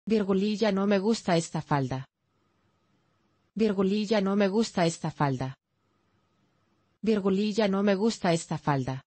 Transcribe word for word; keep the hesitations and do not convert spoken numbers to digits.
Virgulilla no me gusta esta falda. Virgulilla no me gusta esta falda. Virgulilla no me gusta esta falda.